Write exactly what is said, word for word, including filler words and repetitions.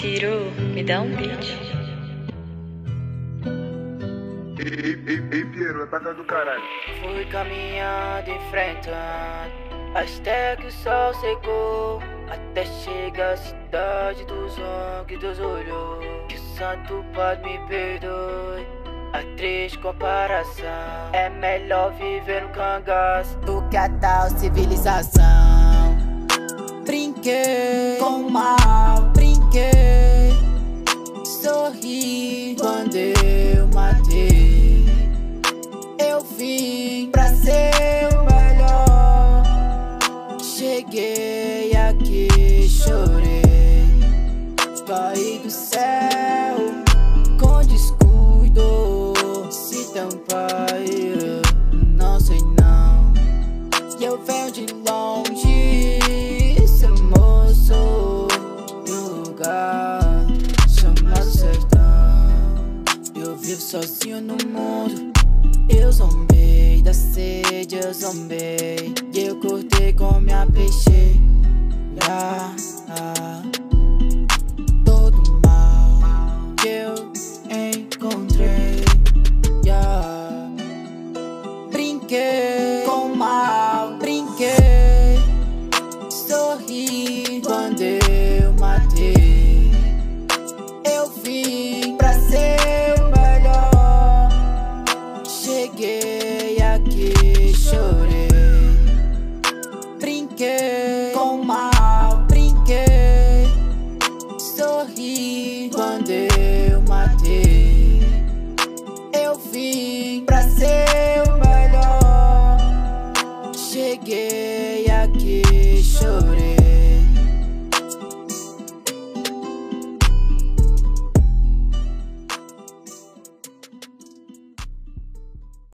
Ciro, me dá um beat. Ei, ei, ei, Piero, é pra cá do caralho. Fui caminhando, enfrentando, até que o sol secou, até chegar à cidade dos homens que Deus olhou. Que o santo pode me perdoe a triste comparação. É melhor viver no cangaço do que a tal civilização. Brinquei com o mal, brinquei, sorri quando eu matei. Eu vim pra ser o melhor, cheguei aqui, chorei, caí do céu com descuido. Se tampar eu não sei não, e eu venho de longe, esse moço, de um lugar chamado sertão. Eu vivo sozinho no mundo, eu zombei da sede, eu zombei, e eu cortei com minha peixeira.